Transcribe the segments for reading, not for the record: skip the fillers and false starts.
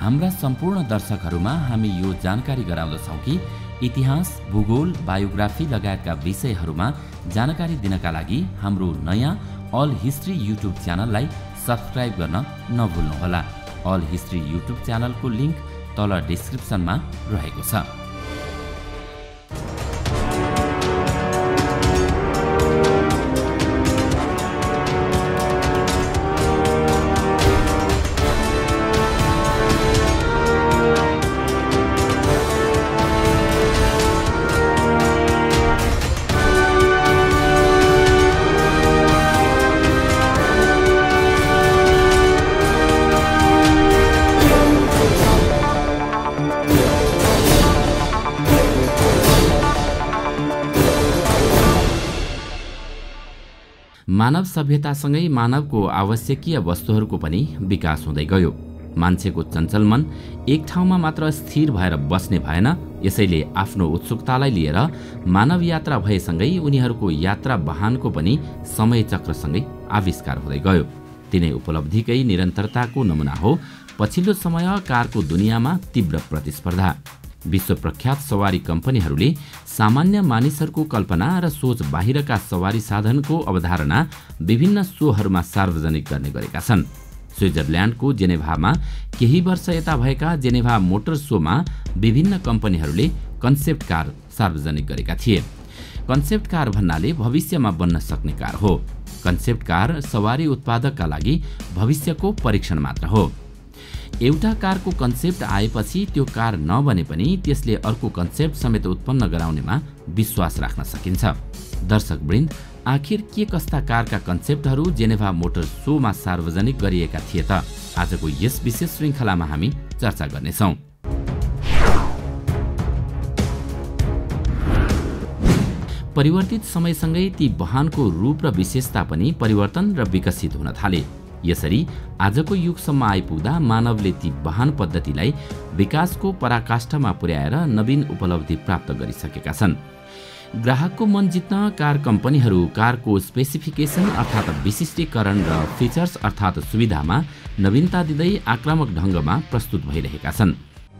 हाम्रा सम्पूर्ण दर्शकहरूमा हामी यो जानकारी गराउँदछौँ कि इतिहास, भूगोल, बायोग्राफी लगायतका विषयहरूमा जानकारी दिनका लागि हाम्रो नयाँ अल हिस्ट्री युट्युब च्यानललाई सब्स्क्राइब गर्न नभुल्नुहोला। अल हिस्ट्री युट्युब च्यानलको लिङ्क तल डिस्क्रिप्सनमा रहेको छ। मानव सभ्यतासँगै मानवको आवश्यकीय वस्तुहरूको पनि विकास हुँदै गयो। मान्छेको चञ्चल मन एक ठाउँमा मात्र स्थिर भएर बस्ने भएन। यसैले आफ्नो उत्सुकतालाई लिएर मानव यात्रा भएसँगै उनीहरूको यात्रा वाहनको पनि समय चक्रसँगै आविष्कार हुँदै गयो। तिनै उपलब्धिकै निरन्तरताको नमुना हो पछिल्लो समय कारको दुनियाँमा तीव्र प्रतिस्पर्धा। विश्व प्रख्यात सवारी कम्पनीहरूले सामान्य मानिसहरूको कल्पना र सोच बाहिरका सवारी साधनको अवधारणा विभिन्न शोहरूमा सार्वजनिक गर्ने गरेका छन्। स्विजरल्यान्डको जेनेभामा केही वर्ष यता भएका जेनेभा मोटर शोमा विभिन्न कम्पनीहरूले कन्सेप्ट कार सार्वजनिक गरेका थिए। कन्सेप्ट कार भन्नाले भविष्यमा बन्न सक्ने कार हो। कन्सेप्ट कार सवारी उत्पादकका लागि भविष्यको परीक्षण मात्र हो। एउटा कारको कन्सेप्ट आएपछि त्यो कार नबने पनि त्यसले अर्को कन्सेप्ट समेत उत्पन्न गराउनेमा विश्वास राख्न सकिन्छ। दर्शकवृन्द, आखिर के कस्ता कारका कन्सेप्टहरू जेनेभा मोटर शोमा सार्वजनिक गरिएका थिए त? आजको यस विशेष श्रृङ्खलामा हामी चर्चा गर्नेछौँ। परिवर्तित समयसँगै ती वाहनको रूप र विशेषता पनि परिवर्तन र विकसित हुन थाले। यसरी आजको युगसम्म आइपुग्दा मानवले ती वाहन पद्धतिलाई विकासको पराकाष्ठमा पुर्याएर नवीन उपलब्धि प्राप्त गरिसकेका छन्। ग्राहकको मन जित्न कार कम्पनीहरू कारको स्पेसिफिकेसन अर्थात् विशिष्टीकरण र फिचर्स अर्थात् सुविधामा नवीनता दिँदै आक्रामक ढङ्गमा प्रस्तुत भइरहेका छन्।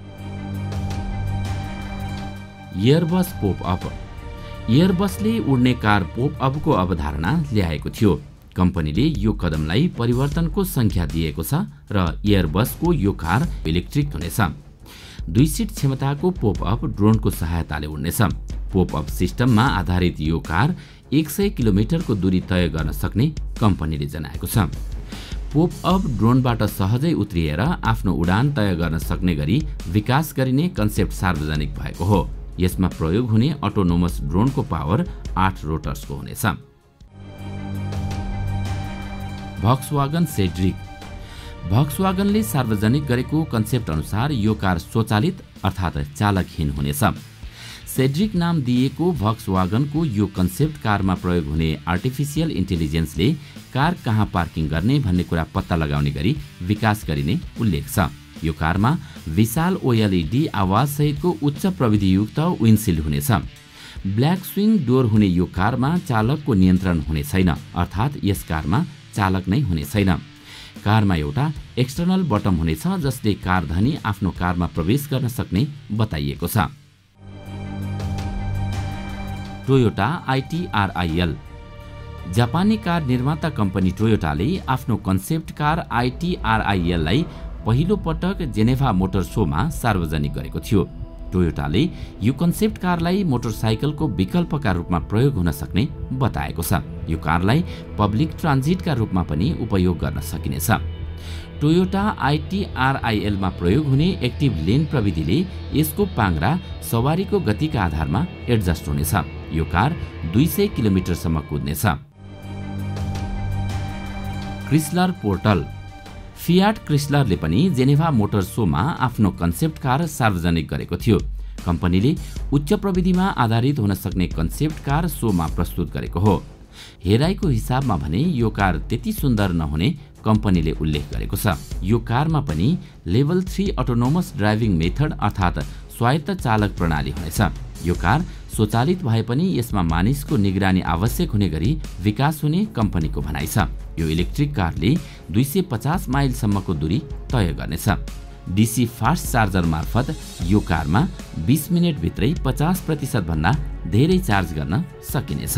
Airbus pope-up. एयरबसले उड्ने कार पोप-अपको अवधारणा ल्याएको थियो। कम्पनीले यो कदमलाई परिवर्तनको संख्या दिएको छ र एयरबसको यो कार इलेक्ट्रिक हुनेछ। 2 सिट क्षमताको पोप-अप ड्रोनको सहायताले उड्नेछ। पोप-अप सिस्टममा आधारित यो कार 100 किलोमिटरको दूरी तय गर्न सक्ने कम्पनीले जनाएको छ। पोप-अप ड्रोनबाट सहजै उत्रिएर आफ्नो उडान तय गर्न सक्ने गरी विकास गरिने कन्सेप्ट सार्वजनिक भएको हो। यसमा प्रयोग हुने अटोनोमस ड्रोनको पावर 8 रोटर्सको हुनेछ। Volkswagen Cedric. भक्सवागनले सार्वजनिक गरेको कन्सेप्ट अनुसार यो कार स्वचालित अर्थात् चालकहीन हुनेछ। सेड्रिक नाम दिएको भक्सवागनको यो कन्सेप्ट कारमा प्रयोग हुने आर्टिफिसियल इन्टेलिजेन्सले कार कहाँ पार्किङ गर्ने भन्ने कुरा पत्ता लगाउने गरी विकास गरिने उल्लेख छ। यो कारमा विशाल ओएलईडी आवाज सहितको उच्च प्रविधियुक्त विन्डसिल्ड हुनेछ। ब्ल्याक स्विङ डोर हुने यो कारमा चालकको नियन्त्रण हुने छैन, अर्थात् यस कारमा चालक नै हुने छैन। कारमा एउटा एक्सटर्नल बटम हुनेछ जसले कारधनी आफ्नो कारमा प्रवेश गर्न सक्ने बताइएको छ। Toyota ITRIL. जापानी कार निर्माता कम्पनी टोयोटाले आफ्नो कन्सेप्ट कार आइटिआरआइएललाई पहिलो पटक जेनेभा मोटर शोमा सार्वजनिक गरेको थियो। टोयोटाले यो कन्सेप्ट कारलाई मोटरसाइकलको विकल्पका रूपमा प्रयोग हुन सक्ने बताएको छ। यो कारलाई पब्लिक ट्रान्जिटका रूपमा पनि उपयोग गर्न सकिनेछ। टोयोटा आइटिआरआइएलमा प्रयोग हुने एक्टिभ लेन प्रविधिले यसको पाङ्ग्रा सवारीको गतिका आधारमा एडजस्ट हुनेछ। यो कार 200 किलोमिटरसम्म कुद्नेछ। Chrysler portal. फियाट क्रिस्लरले पनि जेनेभा मोटर शोमा आफ्नो कन्सेप्ट कार सार्वजनिक गरेको थियो। कम्पनीले उच्च प्रविधिमा आधारित हुन सक्ने कन्सेप्ट कार शोमा प्रस्तुत गरेको हो। हेराइको हिसाबमा भने यो कार त्यति सुन्दर नहुने कम्पनीले उल्लेख गरेको छ। यो कारमा पनि लेभल 3 अटोनोमस ड्राइभिङ मेथड अर्थात् स्वायत्त चालक प्रणाली हुनेछ। यो कार स्वचालित भए पनि यसमा मानिसको निगरानी आवश्यक हुने गरी विकास हुने कम्पनीको भनाइ छ। यो इलेक्ट्रिक कारले 250 माइलसम्मको दूरी तय गर्नेछ। डीसी फास्ट चार्जर मार्फत यो कारमा 20 मिनेटभित्रै 50% भन्दा धेरै चार्ज गर्न सकिनेछ।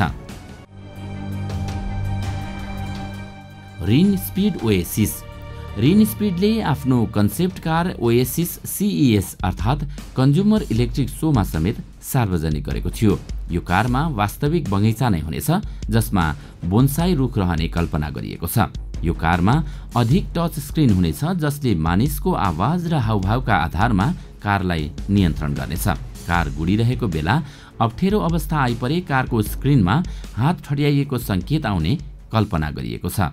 रिन स्पिड ओएसिस। रिन स्पिडले आफ्नो कन्सेप्ट कार ओएसिस CES अर्थात् कन्ज्युमर इलेक्ट्रिक शोमा समेत सार्वजनिक गरेको थियो। यो कारमा वास्तविक बगैँचा नै हुनेछ जसमा बोन्साई रुख रहने कल्पना गरिएको छ। यो कारमा अधिक टच स्क्रिन हुनेछ जसले मानिसको आवाज र हावभावका आधारमा कारलाई नियन्त्रण गर्नेछ। कार गुडिरहेको बेला अप्ठ्यारो अवस्था आइपरे कारको स्क्रिनमा हात ठड्याइएको संकेत आउने कल्पना गरिएको छ।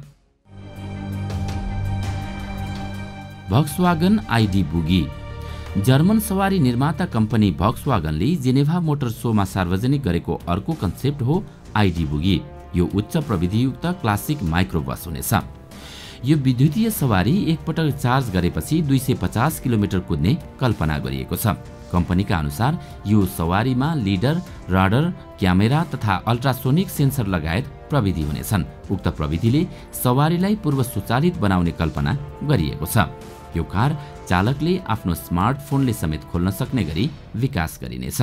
Volkswagen ID बुगी। जर्मन सवारी निर्माता कम्पनी भक्सवागनले जेनेभा मोटर शोमा सार्वजनिक गरेको अर्को कन्सेप्ट हो आइडी बुगी। यो उच्च प्रविधियुक्त क्लासिक माइक्रो बस हुनेछ। यो विद्युतीय सवारी एकपटक चार्ज गरेपछि 250 किलोमिटर कुद्ने कल्पना गरिएको छ। कम्पनीका अनुसार यो सवारीमा लिडर, राडर, क्यामेरा तथा अल्ट्रासोनिक सेन्सर लगायत प्रविधि हुनेछन्। उक्त प्रविधिले सवारीलाई पूर्व स्वचालित बनाउने कल्पना गरिएको छ। यो कार चालकले आफ्नो स्मार्टफोनले समेत खोल्न सक्ने गरी विकास गरिनेछ।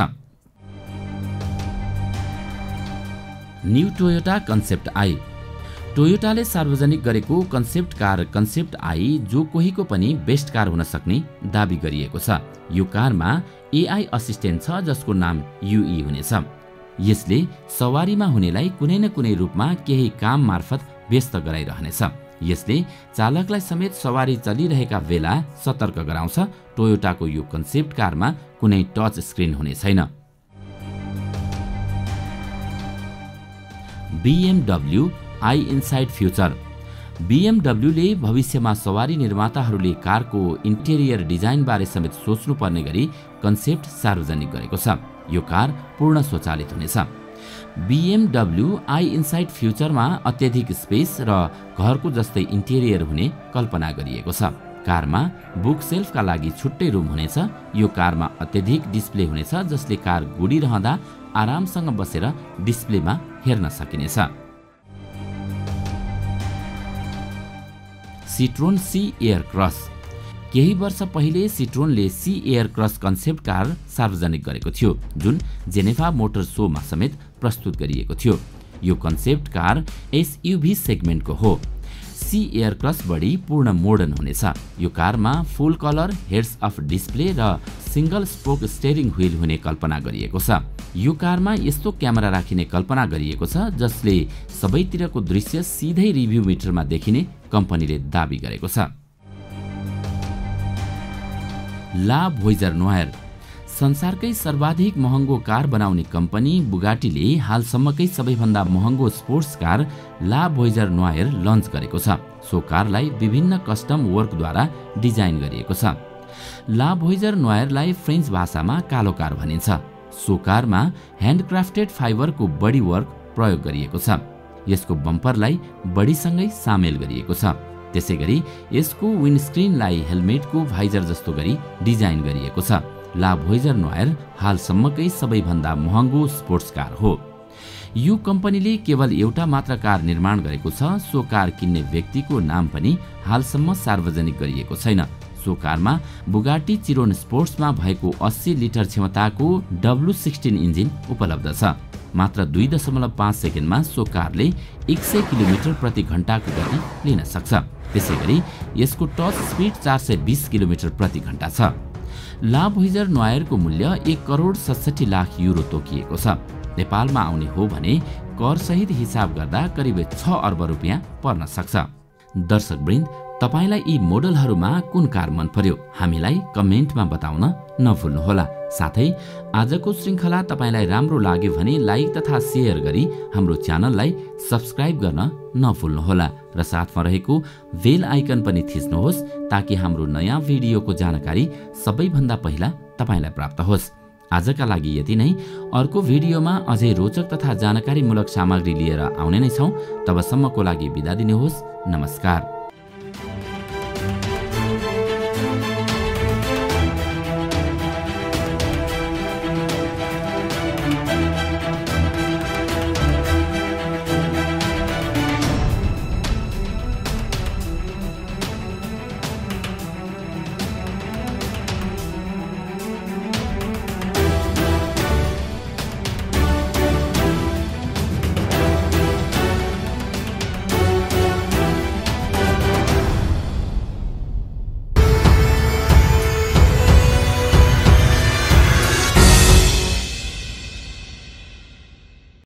New Toyota concept i. टोयोटाले सार्वजनिक गरेको कन्सेप्ट कार कन्सेप्ट आई जो कोहीको पनि बेस्ट कार हुन सक्ने दाबी गरिएको छ। यो कारमा AI असिस्टेन्ट छ जसको नाम UE हुनेछ। यसले सवारीमा हुनेलाई कुनै न कुनै रूपमा केही काम मार्फत व्यस्त गराइरहनेछ। यसले चालकलाई समेत सवारी चलिरहेका बेला सतर्क गराउँछ। टोयोटाको यो कन्सेप्ट कारमा कुनै टच स्क्रिन हुने छैन। BMW i inside future. BMW ले भविष्यमा सवारी निर्माताहरूले कारको इन्टेरियर डिजाइन बारे समेत सोच्नु पर्ने गरी कन्सेप्ट सार्वजनिक गरेको छ। यो कार पूर्ण स्वचालित हुनेछ। BMW आई इनसाइड फ्युचरमा अत्यधिक स्पेस र घरको जस्तै इन्टेरियर हुने कल्पना गरिएको छ। कारमा बुक सेल्फका लागि छुट्टै रुम हुनेछ। यो कारमा अत्यधिक डिस्प्ले हुनेछ जसले कार गुडिरहँदा आरामसँग बसेर डिस्प्लेमा हेर्न सकिनेछ। Citroen C air cross. केही वर्ष पहिले सिट्रोनले C air cross concept car सार्वजनिक गरेको थियो जुन जेनेभा मोटर शोमा समेत प्रस्तुत गरिएको थियो। यो कन्सेप्ट कार SUV सेगमेन्टको हो। सी एयर क्रस बढी पूर्ण मोडर्न हुनेछ। यो कारमा full colour heads up display र सिंगल स्पोक स्टेयरिङ व्हील हुने कल्पना गरिएको छ। यो कारमा यस्तो क्यामेरा राखिने कल्पना गरिएको छ जसले सबैतिरको दृश्य सिधै रिभ्यू मिटरमा देखिने कम्पनीले दाबी गरेको छ। ला भोइजर नोयर। संसारकै सर्वाधिक महँगो कार बनाउने कम्पनी बुगाटीले हालसम्मकै सबैभन्दा महँगो sports car La Voiture Noire launch गरेको छ। सो कारलाई विभिन्न कस्टम वर्कद्वारा डिजाइन गरिएको छ। ला भोइजर नोयरलाई फ्रेन्च भाषामा कालो कार भनिन्छ। सो कारमा ह्यान्डक्राफ्टेड फाइबरको बडी वर्क प्रयोग गरिएको छ। यसको बम्परलाई बडीसँगै सामेल गरिएको छ। त्यसैगरी यसको विन्डस्क्रिनलाई हेलमेटको भाइजर जस्तो गरी डिजाइन गरिएको छ। ला भोइजर नोयर हालसम्मकै सबैभन्दा महँगो स्पोर्ट्स कार हो। यो कम्पनीले केवल एउटा मात्र कार निर्माण गरेको छ। सो कार किन्ने व्यक्तिको नाम पनि हालसम्म सार्वजनिक गरिएको छैन। सो कारमा बुगाटी चिरोन स्पोर्ट्समा भएको 80 लिटर क्षमताको W16 इन्जिन उपलब्ध छ। मात्र 2.5 सेकेन्डमा सो कारले 100 किलोमिटर प्रति घण्टाको गति लिन सक्छ। त्यसैगरी यसको टच स्पिड 420 किलोमिटर प्रति घण्टा छ। ला भोइजर नोयरको मूल्य 1,67,00,000 युरो तोकिएको छ। नेपालमा आउने हो भने कर सहित हिसाब गर्दा करिब 6 अर्ब रुपियाँ पर्न सक्छ। दर्शकवृन्द, तपाईलाई यी मोडलहरूमा कुन कार मन पर्यो हामीलाई कमेन्टमा बताउन नभुल्नुहोला। साथै आजको श्रृङ्खला तपाईलाई राम्रो लाग्यो भने लाइक तथा शेयर गरी हाम्रो च्यानललाई सब्स्क्राइब गर्न नभुल्नुहोला र साथमा रहेको बेल आइकन पनि थिच्नुहोस् ताकि हाम्रो नयाँ भिडियोको जानकारी सबैभन्दा पहिला तपाईलाई प्राप्त होस्। आजका लागि यति नै। अर्को भिडियोमा अझै रोचक तथा जानकारीमूलक सामग्री लिएर आउने नै छौँ। तबसम्मको लागि बिदा दिनुहोस्। नमस्कार।